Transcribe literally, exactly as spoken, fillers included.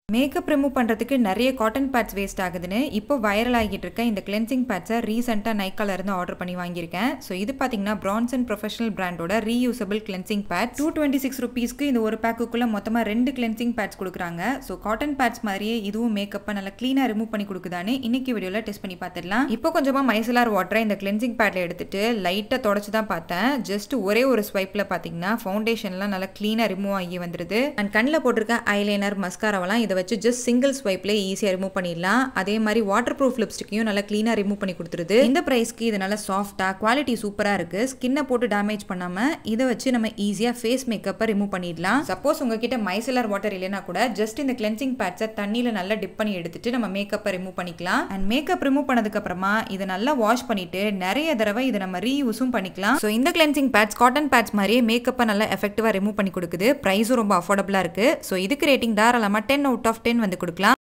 Makeup remove பண்ணுறதுக்கு நிறைய cotton bats waste ஆகுதுன்னு இப்போ வைரல் ஆகிட்டு இருக்க இந்த கிளென்சிங் பேட்ஸை ரீசெண்டாக நைக்கால இருந்து ஆர்டர் பண்ணி வாங்கியிருக்கேன். ஸோ இது பார்த்தீங்கன்னா பிரான்சன் ப்ரொஃபஷனல் பிராண்டோட reusable cleansing pads. Two twenty six ருபீஸ்க்கு இந்த ஒரு பேக்குக்குள்ள மொத்தமாக ரெண்டு கிளென்சிங் பேட்ஸ் கொடுக்குறாங்க. ஸோ காட்டன் பேட்ஸ் மாதிரியே இதுவும் மேக்கப்பை நல்லா க்ளீனாக ரிமூவ் பண்ணி கொடுக்குதான்னு இன்னைக்கு வீடியோவில் டெஸ்ட் பண்ணி பார்த்துடலாம். இப்போ கொஞ்சமாக மைசலார் வாட்டரை இந்த கிளென்சிங் பேட்ல எடுத்துட்டு லைட்டாக தொடச்சு தான் பார்த்தேன். ஜஸ்ட் ஒரே ஒரு ஸ்வைப்பில் பார்த்தீங்கன்னா ஃபவுண்டேஷன்லாம் நல்லா க்ளீனாக ரிமூவ் ஆகி வந்துருது. அண்ட் கண்ணில் போட்டிருக்க ஐலைனர் மஸ்காராவெல்லாம் இதை வச்சு ஜஸ்ட் சிங்கிள் ஸ்வைப்ல ஈஸியாக ரிமூவ் பண்ணிடலாம். அதே மாதிரி வாட்டர் ப்ரூஃப் லிப்ஸ்டிக்கையும் நல்லா க்ளீனாக ரிமூவ் பண்ணி கொடுத்துருது. இந்த பிரைஸ்க்கு இது நல்லா சாஃப்டாக குவாலிட்டி சூப்பராக இருக்கு. ஸ்கின்னை போட்டு டேமேஜ் பண்ணாம இதை வச்சு நம்ம ஈஸியாக ஃபேஸ் மேக்கப்பை ரிமூவ் பண்ணிடலாம். சப்போஸ் உங்ககிட்ட மைசலர் வாட்டர் இல்லைன்னா கூட ஜஸ்ட் இந்த கிளென்சிங் பேட்ஸை தண்ணியில் நல்லா டிப் பண்ணி எடுத்துட்டு நம்ம மேக்கப்பை ரிமூவ் பண்ணிக்கலாம். அண்ட் மேக்கப் ரிமூவ் பண்ணதுக்கு அப்புறமா இதை நல்லா வாஷ் பண்ணிட்டு நிறைய தடவை இதை நம்ம ரீயூஸும் பண்ணிக்கலாம். ஸோ இந்த கிளென்சிங் பேட்ஸ் காட்டன் பேட்ஸ் மாதிரியே மேக்கப்பை நல்லா எஃபெக்டிவாக ரிமூவ் பண்ணி கொடுக்குது. ப்ரைஸும் ரொம்ப அஃபோர்டபுளாக இருக்கு. ஸோ இதுக்கு ரேட்டிங் தாராளமாக டென் அவுட் ஆஃப் டென் வந்து கொடுக்கலாம்.